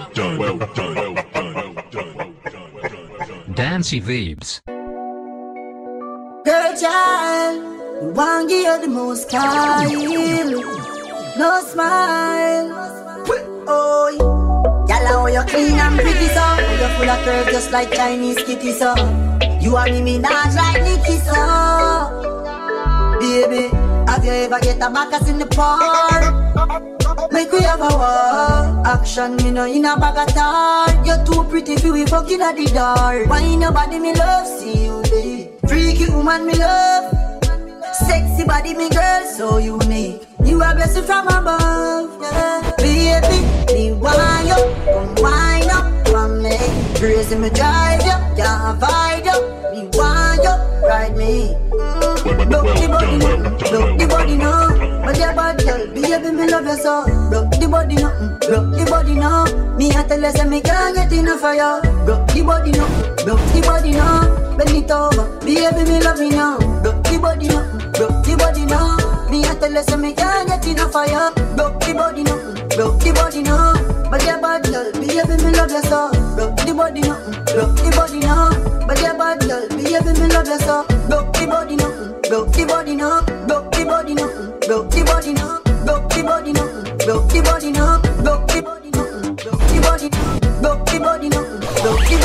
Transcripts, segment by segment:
done, well done, well done, well done, well done. Dancy Vibes. Girl child, one give you the most style. No smile. Oh, y'all how you clean and pretty so. You full of curves just like Chinese kitty so. You and me not like Nicky so. Baby, have you ever get a backus in the park? Make we have a war. Action, me no in a bag of tar. You're too pretty for we fucking at the door. Why in your body me love, see you there. Freaky woman me love. Sexy body me girl, so unique. You are blessed from above, yeah. Baby, me wine up, come wine up from me. Crazy me drive you, can't avoid you. Me wine up, ride me. Broke the body no, broke the body no. But your bad girl, baby me love you so. Broke the body no, broke the body no. Me a tell you say me can't get enough of you. Broke the body no, broke the body no. Bend it over, baby me love you now. Broke the body no, broke the body no. Me a tell you say me can't get enough of you. Broke the body no, broke the body no. But your bad girl, baby me love you so. Broke the body no, broke the body no. But your bad girl, baby me love you so. Broke the body no, broke the body no, broke the body no, broke the body no, broke the body no, broke the body no, broke the body no, broke the body no, broke the body no, broke the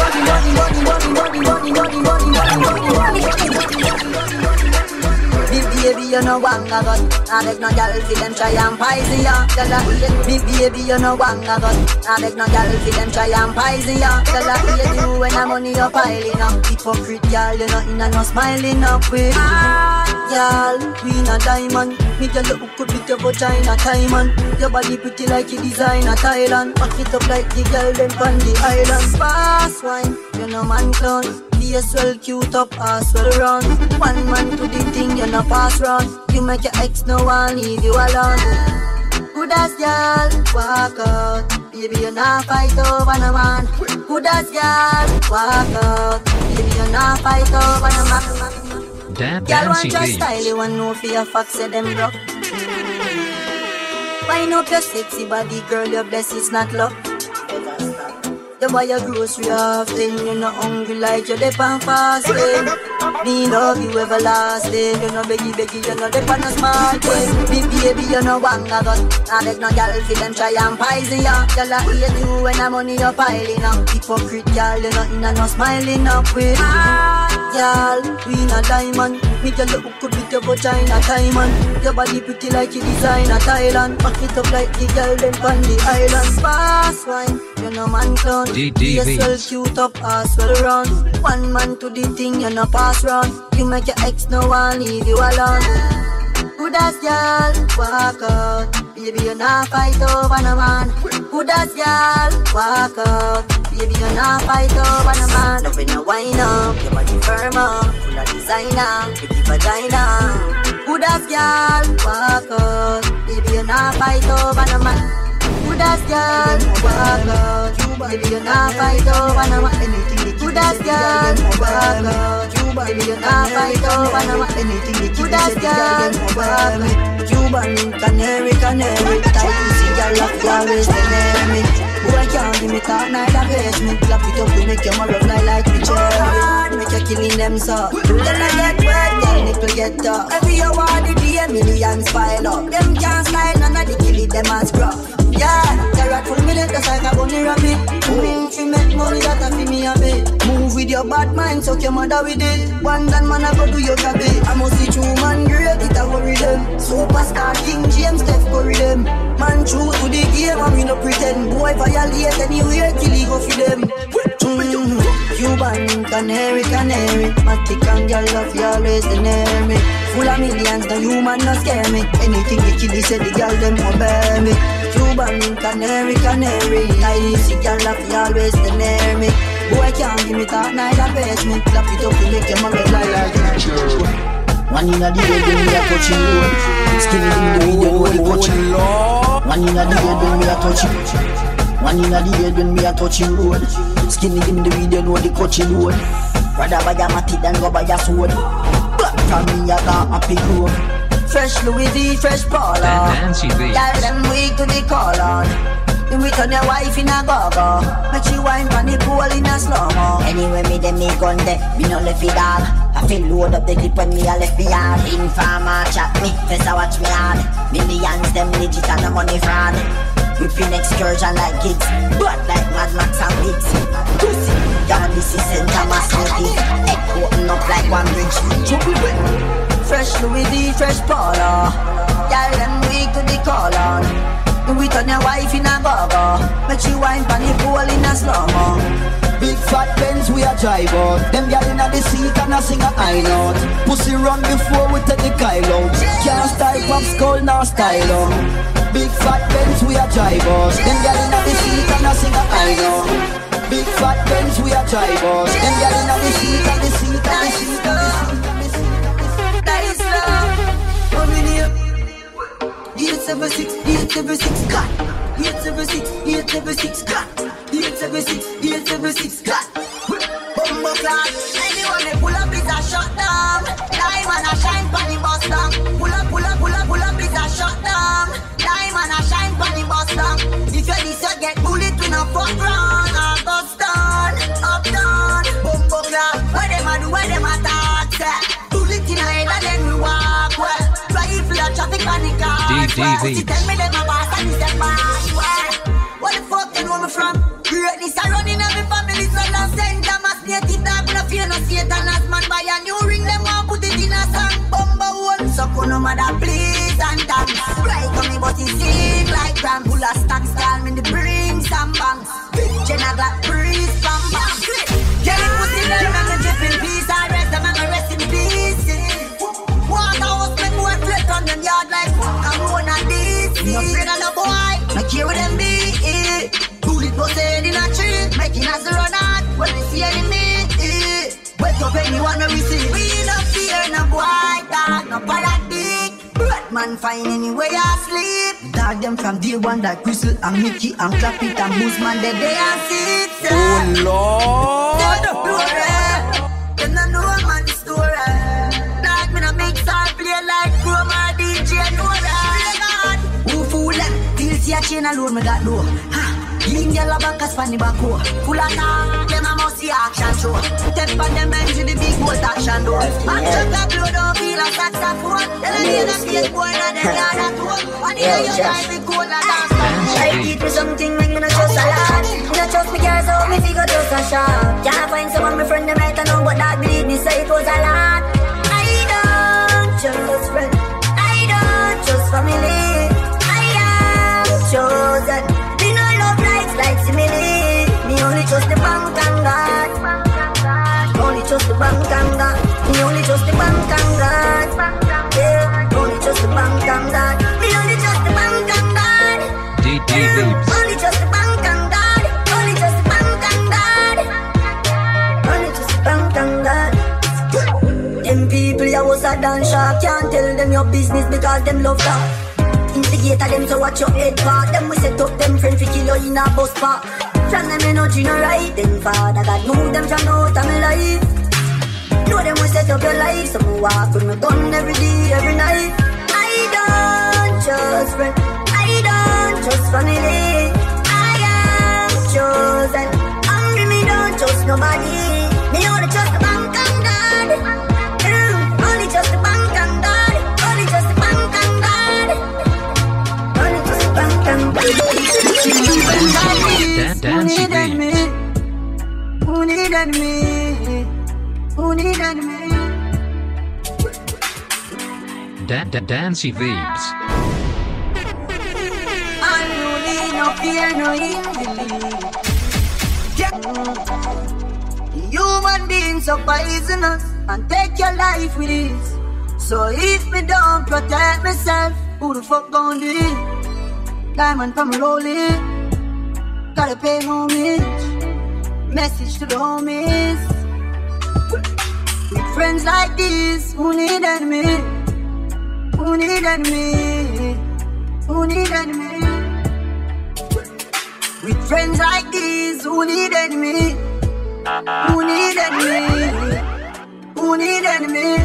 body. Big baby, you know one a gun. I beg no girl fi them try and poison ya. Tell her big baby, you know one a gun. I beg no girl fi them try and poison ya. Tell her hate you when the money you piling up. Hypocrite girl, you know in a no smiling up with. Girl, queen a diamond. Me tell you who could beat your vagina time on. Your body pretty like you design a Thailand. Back it up like the girl them on the island. Fast wine, you know man clown. Face well cute up, ass well run. One man to the thing, you no pass run. You make your ex no one leave you alone. Good as girl, walk out. Baby, you not fight over no man. Good as girl, walk out. Baby, you not fight over no man. Girl want your style, you want know for your facts, say them broke. Wind up your sexy body, girl, your bless is not luck. You buy your grocery often, you're not hungry like you're dep on fasting. Me love you everlasting, you're not beggy, you're not dep on a smart thing. Big baby, you're not one a gun. I beg no girl fi them try and poison ya. Girl I hate you when the money you're piling up. Hypocrite girl, you're not in a no smiling up with. Girl, queen a diamond. Me tell you who could beat your vagina time on. Your body pretty like you design a Thailand. Back it up like the girl them on the island. Fast wine, you know man clown. Yes, well cute up, ass well run. One man to the thing, you no pass run. You make your ex no one leave you alone. Good as girl, walk out. Baby, you not fight over no man. Good as girl, walk out. Baby, you not fight over no man. Love in a wine up, your body firm up. Full of designer, pretty vagina. Good as girl, walk out. Baby, you not fight over no man. Good as girl, walk out. Baby, you not fight over no man. Anything good as girl, walk out. Baby, you not fight over no man. Anything good as girl, walk out. Cuban, canary, canary. Tight pussy, girl, love you always near me. Boy, can't give me talk, neither face me. Clap it up, we make your mother fly like the cherry. Make you killing them so. Then I get wet, then nipple get tough. Every hour the day, millions pile up. Them can't slide, none of the kill it, them as gruff. Yeah, they're at full minute, just like a bunny rabbit. If you make money, that's for me a bit. Move with your bad mind, suck your mother with it. One dan man, I go do your gabby. I must see true man, great, it a worry them. Superstar, King James, Steph Curry them. Man, true to the game, and we no pretend. Boy, violate anywhere, till he go for them. Cuban, canary, canary. Matic and girl love you always near me. Full of millions, the human no scare me. Anything they kill, they say the girl them obey me. Cuban, canary, canary. I see girl love you always near me. Boy can't give me talk, neither face me. Clap it up to make your mother fly like that. One in a day, then we are touching road. Skinny in the video, know the coaching. One in a day, then we are touching. One in a day, when we are touching road. Skinny in the video, know the coaching road. Rather buy a matty than go buy a sword. Black from me, I got a big road. Fresh Louis V, fresh Paula. Dancy Vibes. Y'all them weak to the call on. You return your wife in a go-go. Make she wine pon the pole in a slow-mo. Anyway, me dem me gun there, me no left it dog. I feel load up the clip when me a left me hard. Informer chat me, face I watch me hard. Millions them legit and the money fraud. Whipping excursion like gigs, but like Mad Max and Biggs. Pussy, God this is St. Thomas Moody. Head open up like one bridge. Fresh Louis V, fresh Paula. Y'all them weak to the call on. We turn your wife in a go-go. Make she wine pon the pole in a slow-mo. Big fat Benz we a drive out. Them gyal inna the seat and a sing a high note. Pussy run before we take the Kyle out. Can't style pop skull nor style on. Big fat Benz we a drive out. Them gyal inna the seat and a sing a high note. Big fat Benz we a drive out. Them gyal inna the seat and the seat and the seat and the seat. That is love. 1 million. 876, 876, cut. 876, 876, cut. 876, 876, cut. Bumbo class. Anyone they pull up is a shot down. Diamond a shine pon the bus down. Pull up, pull up, pull up, pull up is a shot down. Diamond a shine pon the bus down. If you this you get bullet to no fuck round. Or bust down, up down. Bumbo class. Where them a do, where them a talk, say. Bullet in a head and then we walk well. Rifle a traffic panic car. She tell me that my boss and he said boss. What the fuck you know me from? Greatness I run in every family. So I'm saying that my native dog no fear no Satan as man buy a new ring. Them want put it in a song. Bumba one. So no matter please and dance. Right on me but it sing like ram. Full of stacks call me the bring some bangs. Jenna got breeze from bang. Get it pussy them and the drip in peace. I rest them and I rest in peace. Waterhouse make more flip on them yard like I'm one of these. No afraid of no boy. No care with them be. Bullet was head in a tree. Making us run out when we see enemy. Wake up anyone when we see. We no fear no boy. Dog no paradigm. Batman find anywhere I sleep. Dog them from day one like Crystal and Mickey and Clappit and Boozman. They and sit. Oh Lord. Them no know man story. Dog me no make star play like Chroma DJ Nora. Who fool them? Till see a chain alone me got door. Lean yellow bankers from the back door. Full of talk, them a must see action show. Step on them men to the big bolt action door. Action got blow don't feel a saxophone. Then I hear them face boy and them yard at home. And here you drive me cold and dance. I teach me something when me not trust a lot. Me not trust me girls so me figure just a shot. Can't find someone my friend them right know but that believe me so it was a lot. I don't trust friends. I don't trust family. I am chosen. Like simile, me only trust the bank and God. Only trust the bank and God. Me only trust the bank and God. Yeah, only trust the bank and God. Me only trust the bank and God. Only trust the bank and God. Only trust the bank and God. Only trust the bank and God. Them people ya was a dance shark. Can't tell them your business because them love that. Instigator them so watch your head part. Them we set up them friend fi kill you in a bus park. From them energy no right. Them father God move them from out of my life. Know them we set up your life. So me walk with my gun every day, every night. I don't trust friend. I don't trust family. I am chosen. Hungry me don't trust nobody. Me only trust the bank and God. Only trust the bank and God. Only trust the bank and God. Dancy Beats. Who needed me? Who needed me? Dancy Beats. I don't need no fear, no inbelief. Human beings so poisonous and take your life with ease. So if me don't protect myself, who the fuck gon' do it? Diamond from rolling, gotta pay homage. Message to the homies. With friends like this, who needed me? Who needed me? Who needed me? With friends like this, who needed me? Who needed me? Who needed me?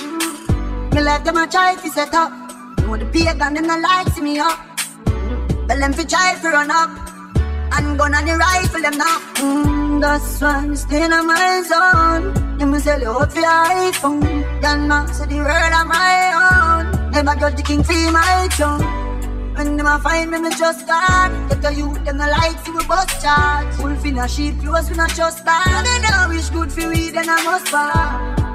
Me let them a try to set up. You want the pagan, them not like see me up. But them fi try fi run up. And gun on the rifle them now. That's why I'm staying on my zone. Them will sell you out for your iPhone. Then man say the world on my own. Never judge the king for my throne. When them a find me, me just gone. Get the youth, them no like for we bus charge. Wolf in a sheep, close we not trust that. And they know wish good for we, then I must fall.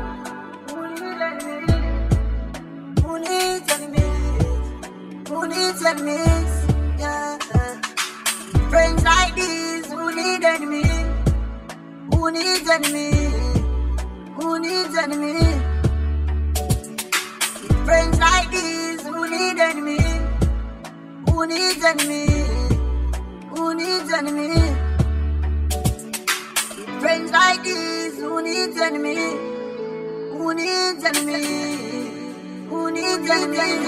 Who needs enemies? Who needs enemies? Yeah. Friends like these, who need enemies? Who needs enemies? Who needs enemies? Friends like these, who need enemies? Who needs enemies? Who needs enemies? Friends like these, who needs enemies? Who needs enemies? Who needs enemies?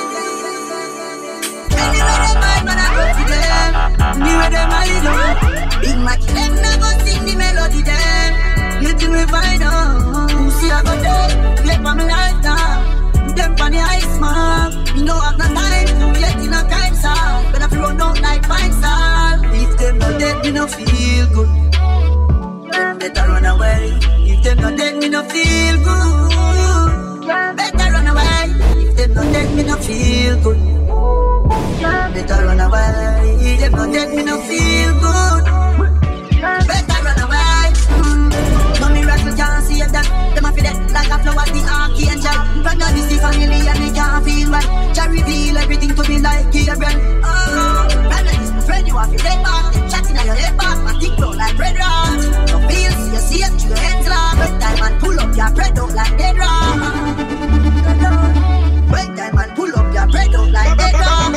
Anyway, them bad man I go to them. Anyway, them I love. Big Mac, them never sing the melody them. You think we find out? You see I go there, play for me life now. Them on the ice man. Me know have no time to get in a time song. But if you run out like fine song. If them not dead, me no feel good. Better run away. If them not dead, me no feel good. Better run away. If them not dead, me no feel good. Better run away. If them not dead, me no feel good. Better run away. No miracle can't save them. Them a feel dead like a flower, the archangel. But now this is family and they can't feel right. Jah reveal everything to me like Gabriel. Oh, brother, this my friend, you have to dead back. Chatting on your head back, my dick blow like red rot. No feel, see you see it through your hands lock. Break time and pull up your bread out like dead rock. Break time and pull up your bread out like dead rock.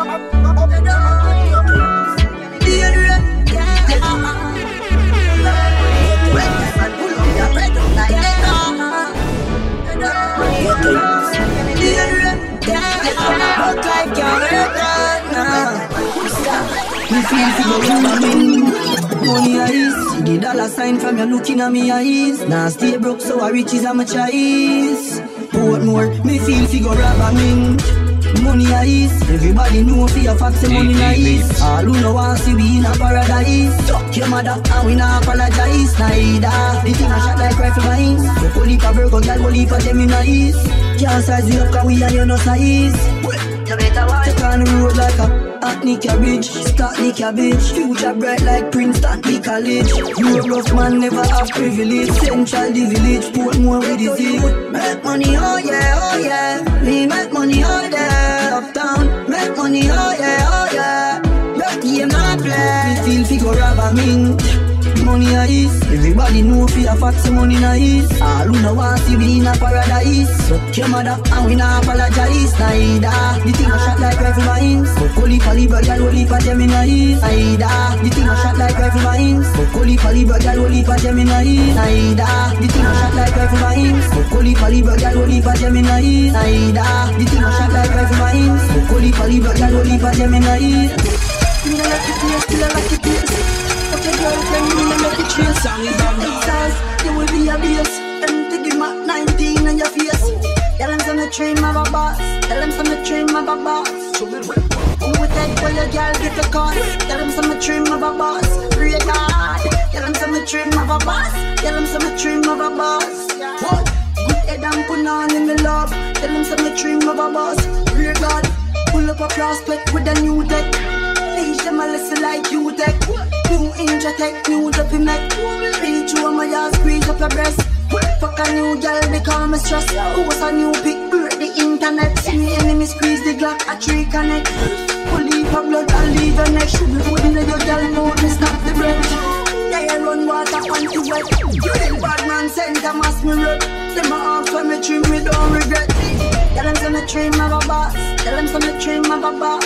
Money eyes, see the dollar sign from you looking at me eyes. Now stay broke so I riches how much eyes. Portmore, me feel figure rob a mint. Money eyes, everybody know for your facts and money nice. All who know want see we in a paradise. Fuck your mother and we not apologize neither. The thing a shot like rifle mines. The police a Virgo, girl will leave for them in nice. Can't size you up cause we and you no size. You better watch. Take on the road like a Hackney cabbage, Stockney cabbage. Future bright like Princeton College. You a rough man, never have privilege. Central the village, Portmore with the zig. Make money, oh yeah, oh yeah. Me make money all day. Uptown, make money, oh yeah, oh yeah. That game not play. Me feel figure rob a mint. Money is, everybody know for your facts money nice. All who know want see we in a paradise. Suck your mother and we not apologize neither. The thing a shot like rifle mines. Holy caliber, girl, holy for Gemini. Neither. The thing a shot like rifle mines. Holy caliber, girl, holy for Gemini. Neither. The thing a shot like rifle mines. Holy caliber, girl, holy for Gemini. Neither. The thing a shot like rifle mines. Holy caliber, girl, holy for Gemini. Still I like it, still I like it. Okay, girlfriend, you know make it trace. Song is on the stars, you will be a base. Them take him at 19 on your face. Tell them some train my boss. Tell them some train my boss. Who would take for your girl get the car? Tell them some train my boss. Pray God. Tell them some train my boss. Tell them some train my boss. What? Good head and put on in the love. Tell them some train my boss. Pray God. Pull up a prospect with a new tech. Teach them a lesson like you tech. New inja tech, new dopey neck. Reach you on my ass, squeeze up your breast. Fuck a new girl, become a stress. Who's a new pick, break the internet. See me enemy squeeze the Glock, a tree connect. Pull leave her blood, I'll leave her neck. Should be wouldn't let your girl know me stop the breath. Yeah, run water on to wet. You ain't bad man, send them ask me rep. Them a ask when me trim, me don't regret. Tell them some train my boss. Tell them some train my boss.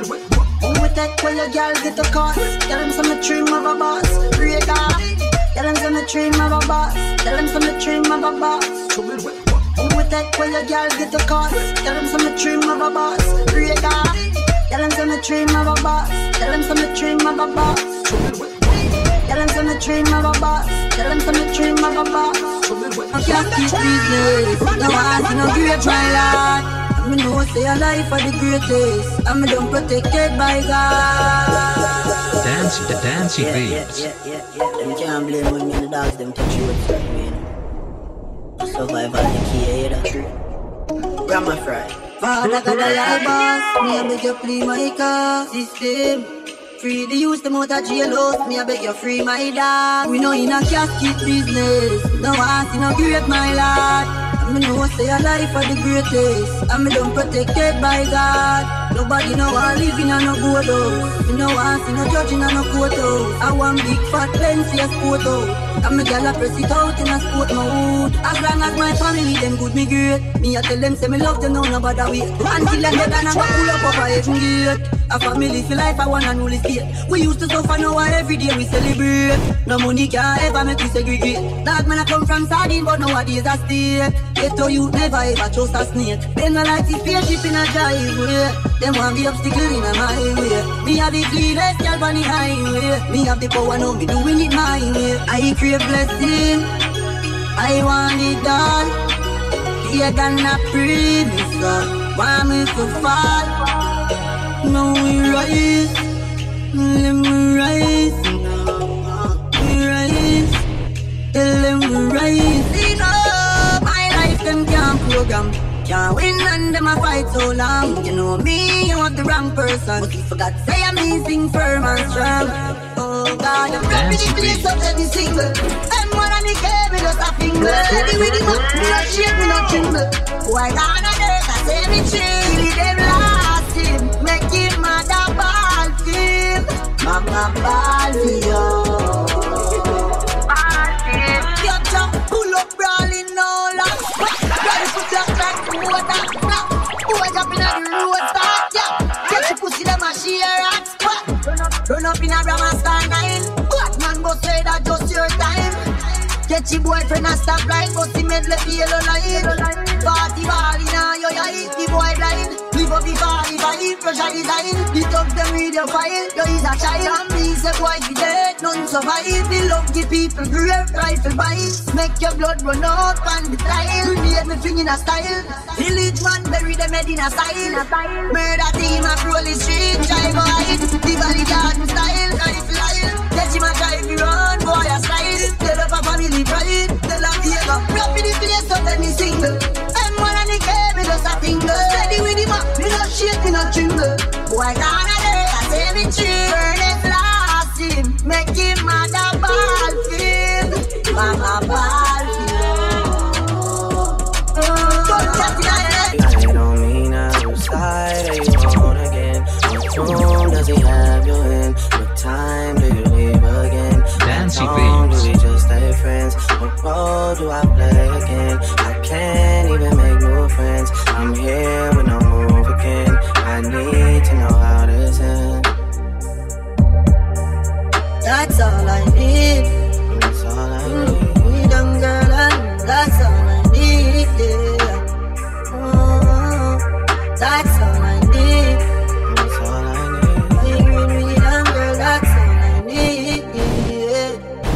Who would take where your girl get the cost? Tell them some train my boss. Pray God. Tell them some train my boss. Tell them some train my boss. Who would take where your girl get the cost? Tell them some train my boss. Pray God. Tell them some train my boss. Tell them some train my boss. Tell them some train my boss. Tell them some train my boss. I can't keep business. No one no great my lord. Me know say a life are the greatest, and me done protected by God. Dancy Vibes. Them can't blame when me and the dogs them touch you with something. Survival the key, you that true. Grandma fry. Father God, I boss. Me I beg you please my car system. Free the youth, them out of jailhouse. Me I beg you free my dog. We know in a casket business. No one see no great my lad. Me know say a life are the greatest, and me done protected by God. Nobody know I live in a no good house. Me know I see no judge in a no court house. I want big fat plenty a sport out, and me gyal a press it out in a sport mode. As long as my family them good, me great. Me a tell them say me love them now, nobody wait. Until them dead and I go pull up over heaven gate. A family for life, I want and only state. We used to suffer, now every day we celebrate. No money can ever make we segregate. Dog man I come from sardine, but nowadays I stay. Ghetto youth never ever trust a snake. Them no like this spaceship in a driveway. Them want be obstacle in a my way. Me have the cleanest girl on the highway. Me have the power now, me doing it my way. I crave blessing, I want it all. Bigger than a premise, want me to fall. Now we rise, let me rise. We rise, tell them we rise. You know, my life them can't program. Can't win and them a fight so long. You know me, you want the wrong person. But you forgot say I'm amazing, firm and strong. Oh God, I'm rapping the place up every single. I'm one of the game, me just a finger. Ready with the map, me not shake, me not tremble. Why gone on earth, I say me chill. Them last him, make him mad a ball team. Mama ball for you. Ball team. Capture, pull up, brawling all up. Ready for just like the water. Boy up in the road start, yeah. Get your pussy, them a share at spot. Run up in a Brahma Star 9. Batman go say that just your time. Get your boyfriend a stop line, but he made the yellow line. Party ball in a yo hit the boy blind. Live up the party vibe, pressure design. The thugs them with your file, yo is a child. And me say boy be dead, none survive. The love the people great rifle bites. Make your blood run out on the tile. Made me fling in a style. Village man bury them head in a style. Murder team a roll the street, drive a hide. The valley garden style, rifle aisle. Get him a drive me run, boy a slide. Tell up a family pride, tell a Diego. Rap in the place up any single. I'm one of the game, me just a tingle. Steady with him up, me not shake, me not tremble. Boy gone a day, I say me chill. Burn it last him, make him mad a ball field. Mama ball field. Don't chat in your head. I don't mean I lose sight of you on again. What room does he have you in? What time do you leave again? Dancy How long do Vibes. we just stay friends? What role do I play again? I can't even make new friends. I'm here with no move again. I need to know how this ends. That's all I need. That's all I need. Freedom girl, and that's all I need, yeah. Oh, that's all I need. That's all I need. Freedom girl, that's all I need, yeah.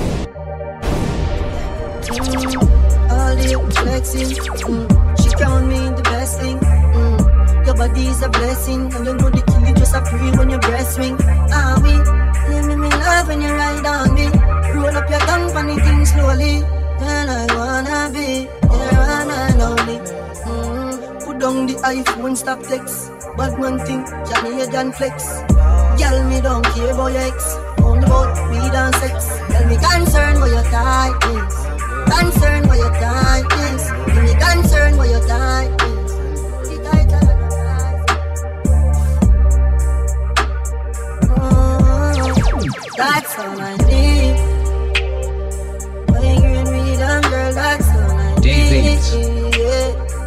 All the flexing, she count me the best thing. Your body is a blessing, and you know the kill you just a free when your breast swing. Ah, we, you make me love when you ride on me. Roll up your tongue, funny thing slowly. And I wanna be your one and only. Put down the iPhone, stop flex. Bad man thing, Canadian flex. Girl, me don't care about your ex. Only about weed and sex. Tell me concern what your type is. Concern what your type is. Give me concern what your type is. That's all I need. When you're in freedom, girl, that's all I need. D-Beats. Yeah.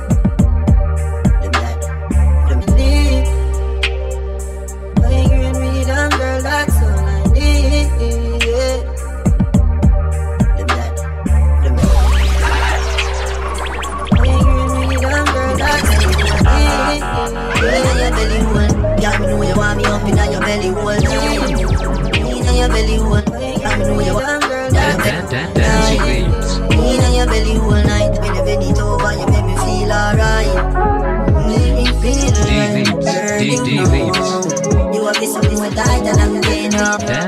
Let me need. When you're in freedom, girl, that's all I need. Yeah. Let me when you're in freedom, girl, that's all I need. Yeah, your belly hole. Yeah, me know you want me up in your belly hole. Your belly hole, I know you want girl. Dancy Vibes. In your belly hole night, when you bend it over, you make me feel alright. Make me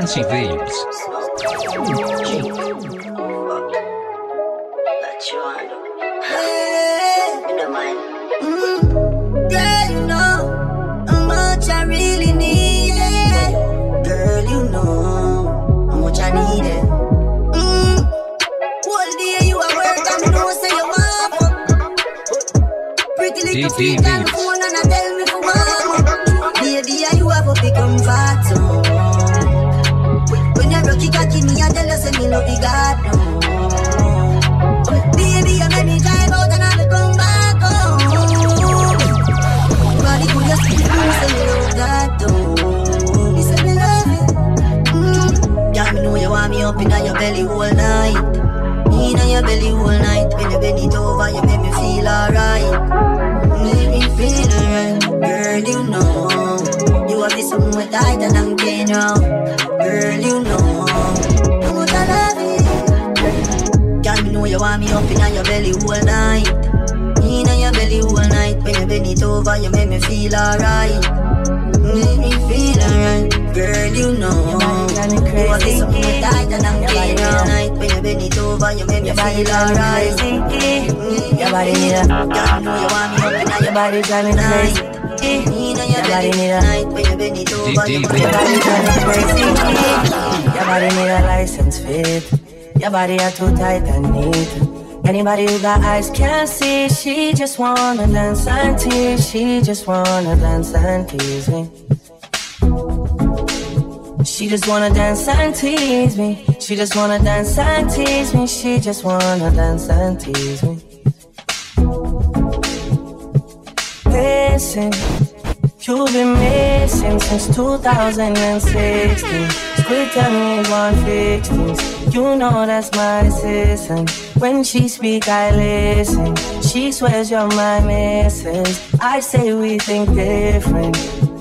Dancy Vibes. Girl, you know how much I really need it. Girl, you know how much I need it. All day you at work and me know say you want fuck. Pretty little feet on the phone and I tell me for warm up. Baby, you have to become fat zone. When you rock it, cocky me, I tell you say me love you God no. Baby, you make me drive out and I come back home. Body could just speak to me, say me love God no. Me say me love it. Girl, me know you want me up in your belly all night. In your belly all night. When you bend it over, you make me feel alright. Make me feel alright. Girl, you know you have this something with tight and I'm getting wrong. Girl, you know how much I love it. Girl, me know you want me up in your belly all night. In your belly all night. When you bend it over, you make me feel alright. Make me feel alright. Girl, you know you have this something with tight and I'm getting wrong. When you bend it over, you make me feel alright. Your body need a girl, know you want me up in your body driving crazy. Your body need a night when you bend it over. Your body driving crazy. Your body need a license fit. Your body are too tight and neat. Anybody who got eyes can't see. She just wanna dance and tease. She just wanna dance and tease me. She just wanna dance and tease me. She just wanna dance and tease me. She just wanna dance and tease me. Listen, you've been missing since 2016. Quit telling me one fix things. You know that's my assistant. When she speak, I listen. She swears you're my missus. I say we think different.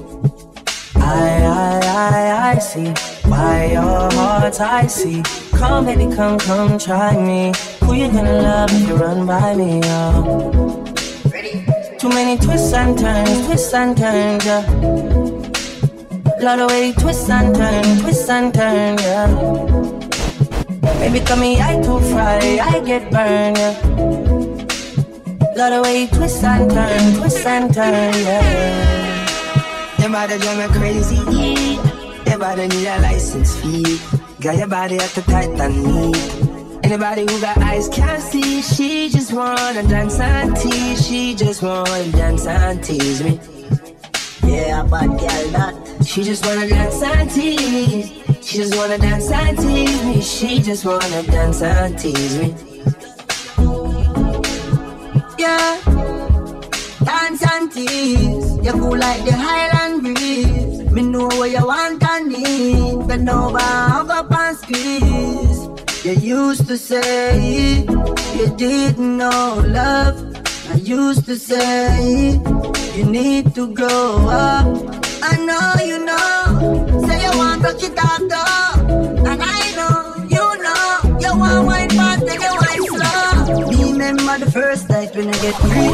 I see why your heart's icy. Come baby, come try me. Who you gonna love if you run by me, oh? Too many twists and turns, yeah. Lot of way twists and turn, yeah. Baby, tell me I too fry, I get burned, yeah. Lot of way twists and turn, yeah. Your body drive me crazy, your body need a license fee. Got your body at the tight and neat. Anybody who got eyes can't see. She just wanna dance and tease. She just wanna dance and tease me. Yeah, bad girl that. She just wanna dance and tease. She just wanna dance and tease me. She just wanna dance and tease me. Yeah, dance and tease. You cool like the Highland breeze. Me know what you want and need. Bend over, hug up and squeeze. You used to say you didn't know love. I used to say you need to grow up. I know you know. Say you want to rock it up though. And I know, you want wine fast and you wine slow. Remember the first night when I get free,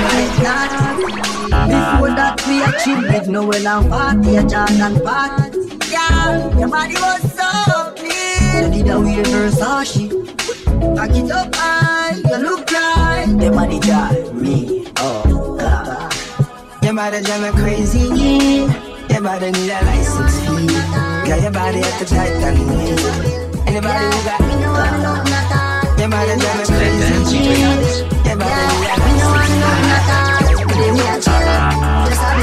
before that we a chill with Noel and party, a John and Pat. Yeah, your body was so clean. You did a weird Versace. Back it up high, you look right. Your body drive me, oh God. Your body drive me crazy. Your body need a license fee. Got your body at the tight and neat. Anybody who got me know I'm not that. Your body drive me crazy. Your body need a license fee. Today me a chill, just a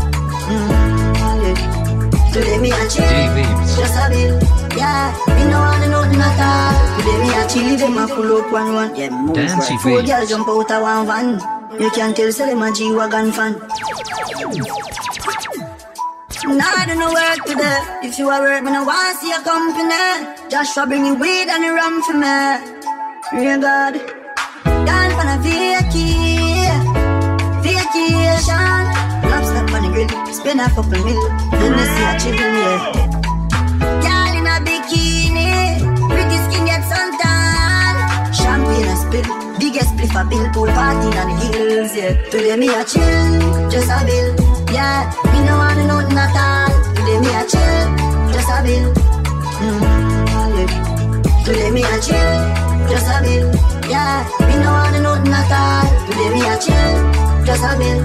bit. Today me a chill, just a bit. Yeah, me no want nothing at all. Today me a chill, them a pull up one. Yeah, move right. 4 girls jump out of one van. You can tell say them a G-Wagon fan. Nah, I don't know work today. If you are work, me no want see your company. Joshua bring you weed and you rum for me. Real God, dance on a vacation. Lobster on the grill, spend a couple mil. Then you see a chicken, yeah. Girl in a bikini, pretty skin get suntan. Champagne and spill, biggest spliff a bill. Pool party on the hills, yeah. Today me a chill, just a bill. Yeah, me no want nothing at all. Today me a chill, just a bill. at all. Today me a chill, just a bill.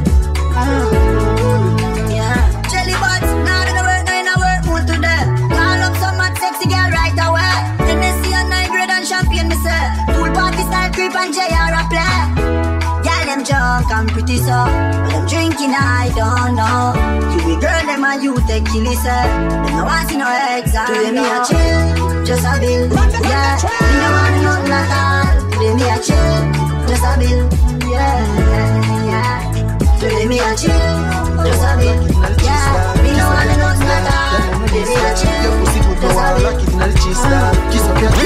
Yeah. Jelly butts, now in the work, now in the work mood today. Call up some mad sexy girl right away. Then they see a 9 grade and champagne, me say. Pool party style creep and JR a play. Girl, them drunk and pretty so, but them drinking I don't know. You be girl, them and you take kill it, sir. Them no want see no exam. Today me a chill, just a bill. Yeah, me no want nothing at all. Today me a chill, just a bill. Yeah. Today me a chill, just a bill. Yeah, me no want nothing at all. Today me a chill, just a bill. Kiss up your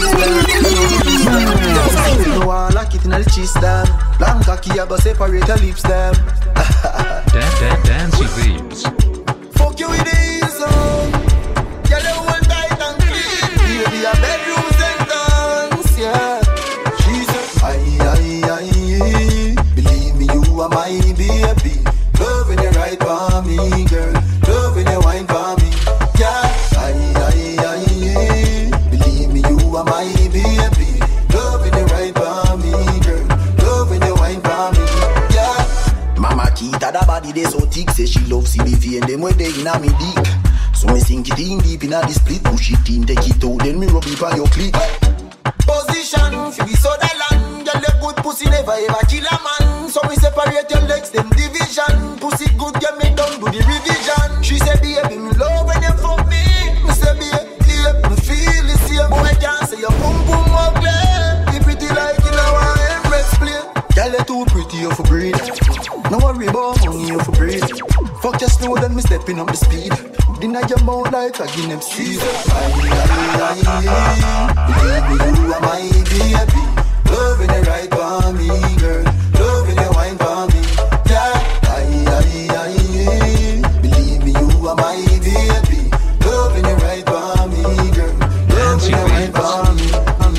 kiss. No one like it in the cheese them. Long cocky, I go separate your lips them. Dancing Vibes. Fuck you with the heels on. Girl, you hold tight and clean. Baby, a bedroom sentence, yeah. She said, aye. Believe me, you are my baby. Loving you right for me, girl. Loving you wine for me, yeah. Aye. Believe me, you are my baby. Loving you right for me, girl. Loving you wine for me, yeah. Mama Kita, that body they so thick. Say she loves CBV and them when they in a me dick. So me sink it in deep in a the split. Push it in, take it out, then me rub it by your clit. Position, fi be so the land. Girl, your good pussy never ever kill a man. So me separate your legs, them division. Pussy good, get me done, do the revision. She say, baby, me love when you fuck me. Me say, baby, me feel the same. Boy, I can't say your boom boom ugly. You pretty like you know I am red split. Girl, you too pretty, you for breathe. No worry about money, you for breathe. Fuck your slow, then me stepping up the speed. Deny your mouth like a Guinea seed. Aye. Baby, you are my baby. Loving you right for me, girl. Loving you wine for me, yeah. Aye. Believe me, you are my baby. Loving you right for me, girl. Loving you wine for me.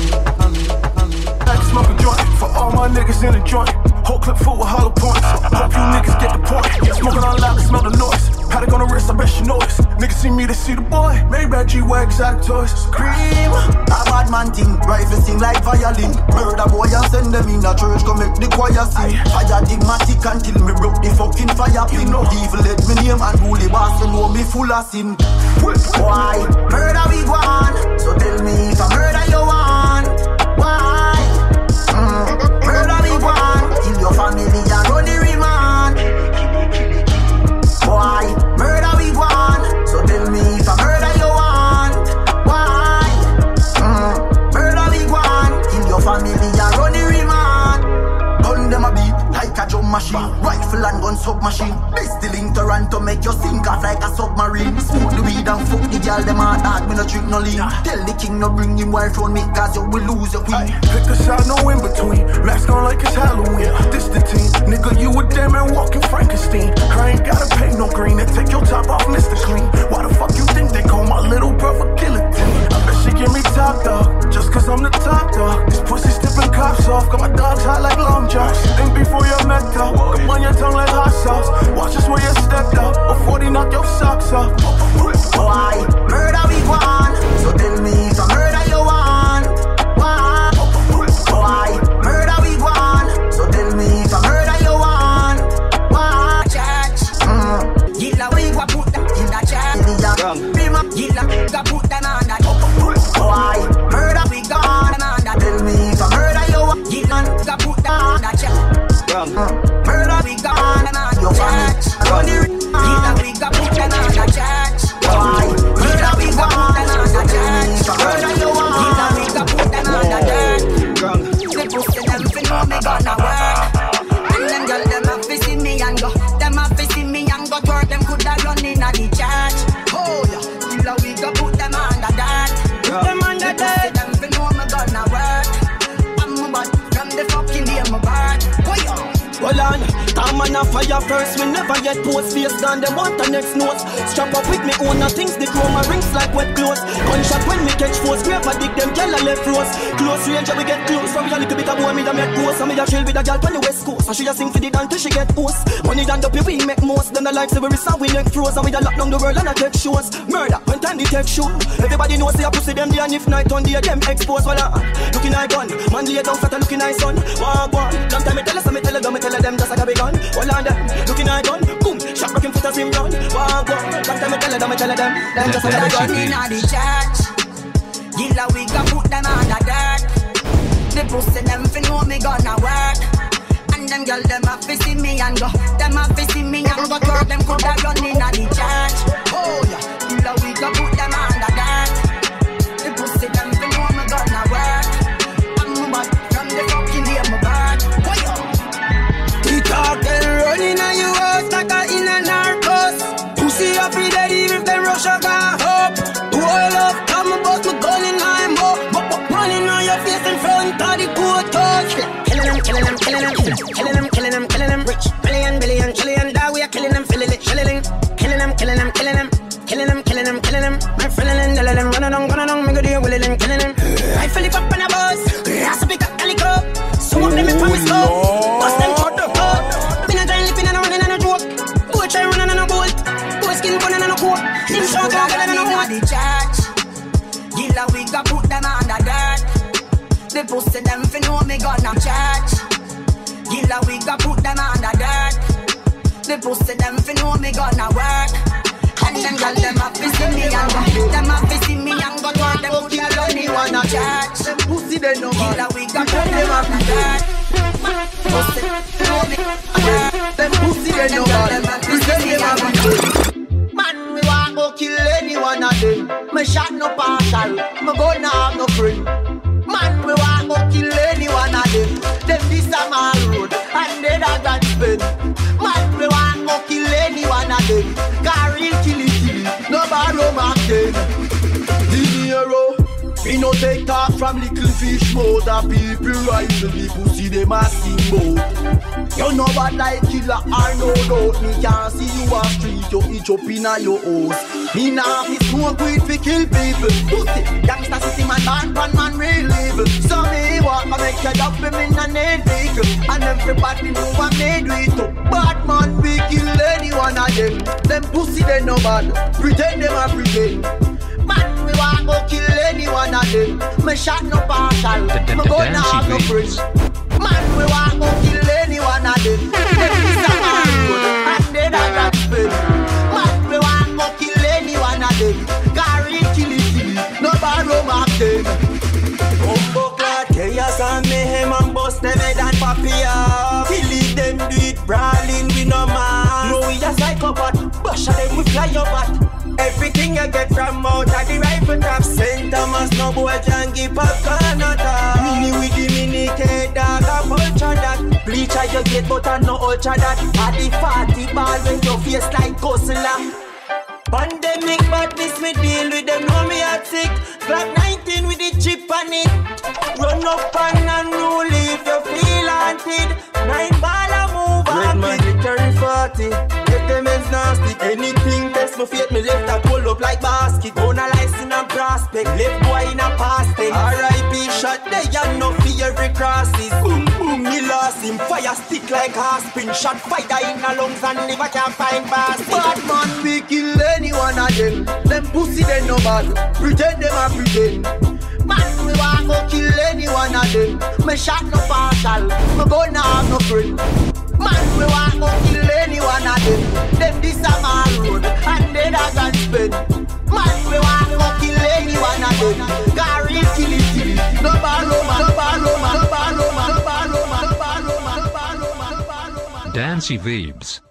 I can smoke a joint for all my niggas in the joint. Whole clip full with hollow points. Hope you niggas get the point. Smoking on loud, smell the noise. Had it on the wrist, I bet you know this. Niggas see me, they see the boy. Maybach G-Wag, exotic toys. Scream. A bad man thing, rifle sing like violin. Murder boy and send them in a church, come make the choir sing. Fire digmatic until me broke the fucking fire pin. Evil let me name and bully boss, you know me full of sin. Why? Murder we want. So tell me if I murder you want. Why? Murder we want. Kill your family and run the remand. Why? Murder we want. So tell me if I murder you want. Why? Murder we want. Kill your family and run the remand. Gun them a beat like a drum machine. Rifle and gun submachine. Best the link Toronto make you sink off like a submarine. Smoke the weed and fuck the girl them hard dog. Me no trick no lean. Tell the king no bring him wife round me cause you will lose your queen. Pick a side, no in between. Mask on like it's Halloween. This the team. Nigga, you a damn man walking Frankenstein. I ain't gotta pay no green and take your top off, Mr. Clean. Why the fuck you think they call my little brother Guillotine? I bet she give me top dog, just cause I'm the top dog. This pussy stipping cops off, got my dogs hot like long johns. Think before you're met up, come on your tongue like hot sauce. Watch us where you stepped up, before they knock your socks off. Why? Murder we want. So tell me if I murder you want. Why? Why? Murder we want. So tell me if I murder you want. Why? Gila we go put them in the chat. Bima gila go put them on that. Why? Murder we gone. Tell me if I murder you want. Gila go put them on that chat. Murder we gone. Your chat. Gila we go put them on that chat. Why? Murder we gone. Murder you want. Gila we go put them on that chat. The pussy them fi know me gonna work. And them girl them a fi see me and go. Them a fi see me and go twerk. Them coulda run inna the church. Oh yeah, Gila we go put them under that. Put them under that. Them fi know me gonna work. I'm a bad from the fucking day my bird. Oh yeah. Hold on, time and a fire first. We never get post face down. Them want the next notes. Strap up with me own the things. The chroma rings like wet clothes. Gunshot when me catch force. Grab a dick, them gyal a left rose. Close range, we get close. From a little bit of boy, me da make ghost. And me da chill with a gyal on the west coast. And she a sing for the dance till she get host. Money done up, we make most. Then the like say we resolve, we neck froze. And we da lock down the world and I take shows. Murder, when time they take show. Everybody knows they a pussy them day. And if night on day, them expose. Well, looking like gun. Man lay down fat and looking like sun. Walk one. Long time me tell us, me tell them just like a big gun. All on them, looking like gun. Boom, shot rocking foot as him run. Walk one. Long time me tell them just like a big gun. Inna the church, Gilla we can put them on the dirt. The pussy them fi know me gonna work. And them girl them a fi see me and go. Them a fi see me and go. Girl them coulda run inna the church. Oh yeah, Gilla we can put them on the dirt. The pussy them fi know me gonna work. I'm bad from the fucking day my bad. We talking running on your house like a in a narcos. Pussy up in dead even if them rush a car up. All up, come about me gun in my mouth. Running on your face in front of the court house. Killing them. Rich, billion, trillion. That we are killing them, killing them. My friend and them running on, me go deal with them, killing them. I feel it up on a bus, ass a big calico. Some of them is from his scope, bust them short the cup. Been a giant lipping and a running and a joke. Boy try running and a bolt, boy skin running and a coat. Him short and a the church. Gilla we got put them on the dirt. The pussy them fi know me gonna church. Gilla we got put them on the dirt. The pussy them fi know me gonna work. And them girl them a fi see me and go. Them a fi see me and go. Them put their money on the church. Them pussy they know man. Gilla we got put them on the dirt. Pussy know me. Them pussy they know man. Pretend them a be. Man, we want go kill any one of them. Me shot no partial, me gonna have no friend. Man, we want go kill any one of them. Them this a mall road, and they da grand spend. Man, we want go kill any one of them. Car real kill it, no borrow mark them. Dinero, we no take talk from little fish mouth. The people rifle the pussy, them a sing bout. You know what like killer or no doubt. Me can't see you on street, you itch up inna your house. Me nah fi smoke weed fi kill people. Pussy, gangsta city man, bad man real evil. So me walk and make it up in a need vehicle. And everybody know I made with up. Bad man we kill any one of them. Them pussy they no bad, pretend them a pretend. Man we want go kill any one of them. Me shot no partial, me gonna have no friends. Man, we want to kill any one of them. Them is a man good, and they da got spell. Man, we want to kill any one of them. Carry kill it, no borrow mark them. Bumbo clad, chaos and mayhem and bust them head and papilla. Kill it, them do it, brawling we no man. No, we a psychopath, bush of them we fly your bat. Everything I get from out of the rifle trap. St. Thomas, no boy can give popcorn at all. Mini with the mini K-dog, a vulture that. Bleach I you get but I no ultra that. At the 40 ball when your face like Godzilla. Pandemic badness me deal with them, know me at sick. Glock 19 with the chip on it. Run up and unruly if you feel haunted. 9 ball a move on me. Carry 40, get them ends nasty. Anything test me fate, me left a pull up like basket. Gonna license and prospect, left boy in a past tense. R.I.P. shot, they are no fear every crosses. Boom boom, he lost him, fire stick like Haspin. Shot fire in the lungs and never can find basket. Bad man, we kill any one of them. Them pussy they no bad, pretend them a pretend. Man, we want go kill any one of them. Me shot no partial, me gonna have no friend. Man, we want go kill any one of them. Them this a mall road, and they da grand spend. Man, we want go kill any one of them. Car real kill it, no borrow man, no borrow man, no borrow man, no borrow man, no borrow man, no borrow man, no borrow man. Dancy Vibes.